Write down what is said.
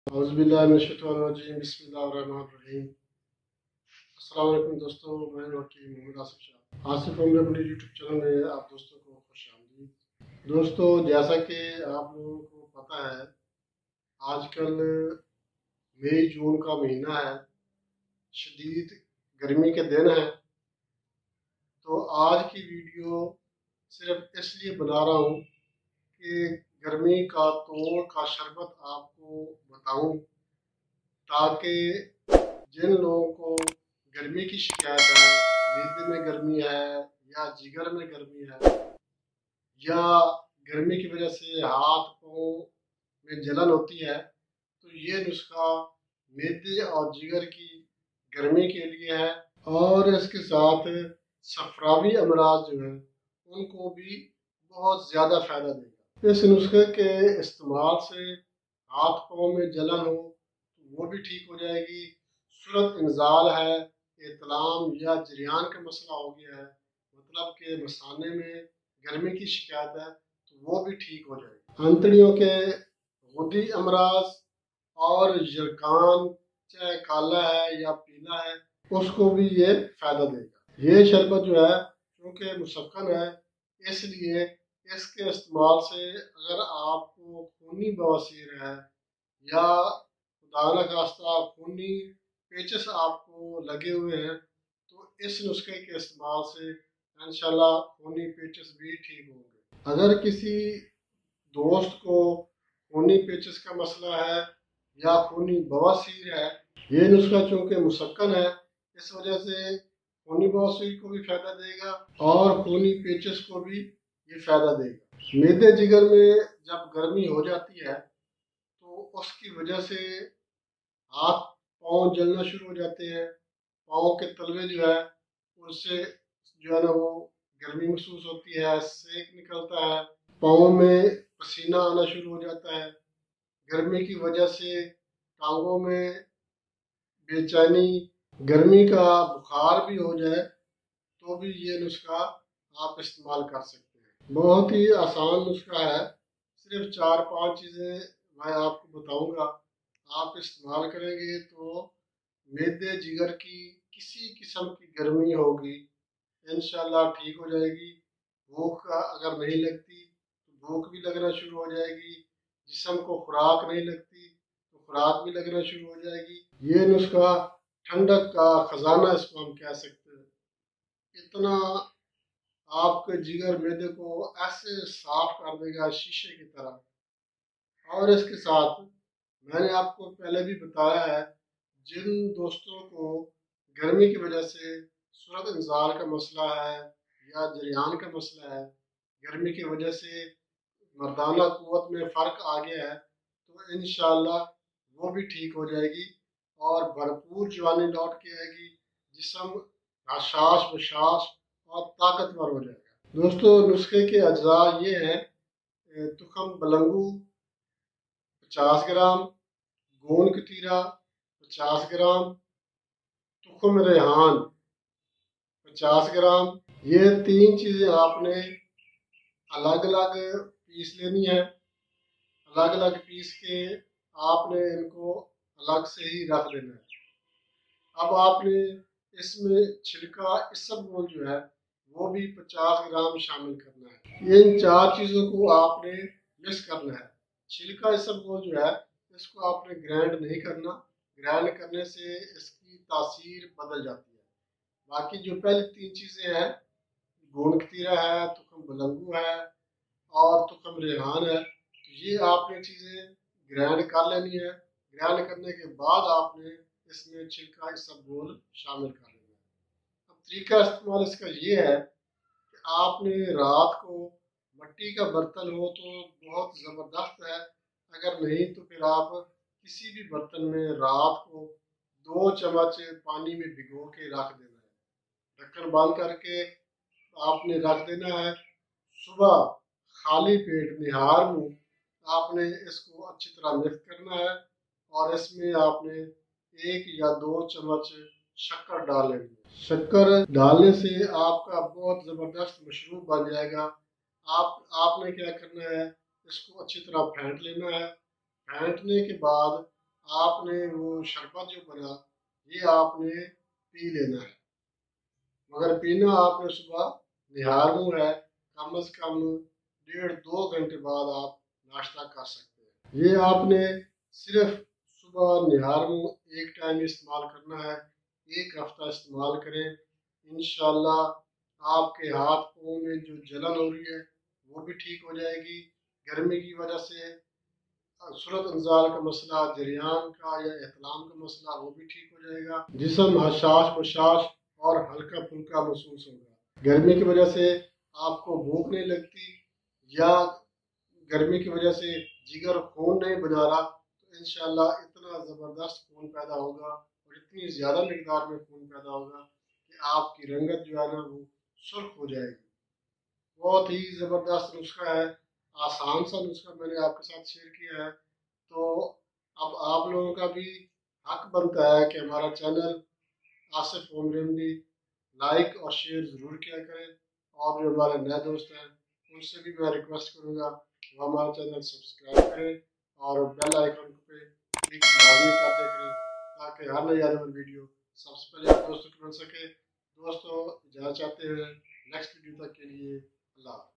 औज़ुबिल्लाहिमिनश्शैतानिर्रजीम बिस्मिल्लाहिर्रहमानिर्रहीम। अस्सलाम वालेकुम दोस्तों, मैं वकील Mohammad Asif Shah. Asif home remedy YouTube channel में आप दोस्तों को खुशामदीद। दोस्तों, जैसा कि आप लोगों को पता है, आजकल मई जून का महीना है, शदीद गर्मी के दिन हैं। तो आज की वीडियो सिर्फ इसलिए बना रहा हूँ कि गर्मी का तोड़ का शरबत आपको बताऊँ, ताकि जिन लोगों को गर्मी की शिकायत है, मैदे में गर्मी है या जिगर में गर्मी है, या गर्मी की वजह से हाथ पाँव में जलन होती है, तो ये नुस्खा मैदे और जिगर की गर्मी के लिए है। और इसके साथ सफरावी अमराज जो है उनको भी बहुत ज़्यादा फ़ायदा देगा। इस नुस्खे के इस्तेमाल से हाथ पाँव में जलन हो तो वो भी ठीक हो जाएगी। सूरत इंजाल है, इतलाम या जरियान का मसला हो गया है, मतलब कि मसाने में गर्मी की शिकायत है, तो वो भी ठीक हो जाएगी। अंतड़ियों के गुदी अमराज और यरकान, चाहे काला है या पीला है, उसको भी ये फायदा देगा। ये शरबत जो है क्योंकि मुसक्कन है, इसलिए इसके इस्तेमाल से अगर आपको खूनी बवासीर है या खुदा न खास्ता खूनी पेचस आपको लगे हुए हैं, तो इस नुस्खे के इस्तेमाल से इंशाल्लाह खूनी पेचस भी ठीक होंगे। अगर किसी दोस्त को खूनी पेचस का मसला है या खूनी बवासीर है, ये नुस्खा चूँकि मुसक्कन है, इस वजह से खूनी बवासीर को भी फायदा देगा और खूनी पेचस को भी ये फायदा देगा। मैदे जिगर में जब गर्मी हो जाती है तो उसकी वजह से हाथ पाँव जलना शुरू हो जाते हैं, पाँव के तलवे जो है उससे जो है ना वो गर्मी महसूस होती है, सेक निकलता है, पाँव में पसीना आना शुरू हो जाता है। गर्मी की वजह से टांगों में बेचैनी, गर्मी का बुखार भी हो जाए तो भी ये नुस्खा आप इस्तेमाल कर सकते हैं। बहुत ही आसान नुस्खा है, सिर्फ 4-5 चीज़ें मैं आपको बताऊंगा। आप इस्तेमाल करेंगे तो मैदे जिगर की किसी किस्म की गर्मी होगी इंशाल्लाह ठीक हो जाएगी। भूख अगर नहीं लगती तो भूख भी लगना शुरू हो जाएगी। जिस्म को खुराक नहीं लगती तो खुराक भी लगना शुरू हो जाएगी। ये नुस्खा ठंडक का खजाना इसको हम कह सकते हैं। इतना आपके जिगर मैदे को ऐसे साफ कर देगा शीशे की तरह। और इसके साथ मैंने आपको पहले भी बताया है, जिन दोस्तों को गर्मी की वजह से सूरत इंजाल का मसला है या जरियान का मसला है, गर्मी की वजह से मर्दाना कुव्वत में फ़र्क आ गया है, तो इंशाल्लाह वो भी ठीक हो जाएगी और भरपूर जवानी लौट के आएगी। जिस्म हशाश बशाश और ताकतवर हो जाएगा। दोस्तों, नुस्खे के अज्जा ये हैं: तुखम बलंगू 50 ग्राम, गोंद कतीरा 50 ग्राम, तुखम रेहान 50 ग्राम। ये 3 चीज़ें आपने अलग अलग पीस लेनी है। अलग अलग पीस के आपने इनको अलग से ही रख देना है। अब आपने इसमें छिलका इसबगोल जो है वो भी 50 ग्राम शामिल करना है। इन 4 चीज़ों को आपने मिक्स करना है। छिलका इसबगोल जो है इसको आपने ग्राइंड नहीं करना, ग्राइंड करने से इसकी तासीर बदल जाती है। बाकी जो पहली 3 चीज़ें हैं, गोंद कतीरा है, तुखम बलंगू है और तुखम रेहान है, तो ये आपने चीज़ें ग्राइंड कर लेनी है। ग्राइंड करने के बाद आपने इसमें छिलका इसबगोल शामिल कर लेना है। अब तरीका इस्तेमाल इसका ये है कि आपने रात को, मिट्टी का बर्तन हो तो बहुत ज़बरदस्त है, अगर नहीं तो फिर आप किसी भी बर्तन में रात को 2 चम्मच पानी में भिगो के रख देना है। ढक्कन बंद करके आपने रख देना है। सुबह खाली पेट निहार मुँह आपने इसको अच्छी तरह मिक्स करना है और इसमें आपने 1 या 2 चम्मच शक्कर डाल लेनी है। शक्कर डालने से आपका बहुत ज़बरदस्त मशरूब बन जाएगा। आपने क्या करना है, इसको अच्छी तरह फेंट लेना है। फेंटने के बाद आपने वो शरबत जो बना ये आपने पी लेना है। मगर पीना आपने सुबह निहारू है, कम से कम 1.5-2 घंटे बाद आप नाश्ता कर सकते हैं। ये आपने सिर्फ सुबह निहारू एक टाइम इस्तेमाल करना है, एक हफ्ता इस्तेमाल करें। इंशाल्लाह आपके हाथ पाँव में जो जलन हो रही है वो भी ठीक हो जाएगी। गर्मी की वजह से सूरत इंजाल का मसला, जरियान का या एहतलाम का मसला वो भी ठीक हो जाएगा। जिस्म हसास बशाश और हल्का फुल्का महसूस होगा। गर्मी की वजह से आपको भूख नहीं लगती या गर्मी की वजह से जिगर खून नहीं बना रहा, तो इंशाल्लाह इतना ज़बरदस्त खून पैदा होगा और इतनी ज़्यादा मिकदार में खून पैदा होगा कि आपकी रंगत जो है ना वो सुर्ख हो जाएगी। बहुत ही ज़बरदस्त नुस्खा है, आसान सा नुस्खा मैंने आपके साथ शेयर किया है। तो अब आप लोगों का भी हक बनता है कि हमारा channel Asif home remedy like और शेयर ज़रूर किया करें, और जो हमारे नए दोस्त हैं उनसे भी मैं रिक्वेस्ट करूँगा वो हमारा चैनल सब्सक्राइब करें और बेल आइकन पे क्लिक लाजमी करते करें, ताकि हर नई आने वाली वीडियो सबसे पहले आप दोस्तों को मिल सके। दोस्तों इजाज़त चाहते हैं, नेक्स्ट वीडियो तक के लिए अल्लाह।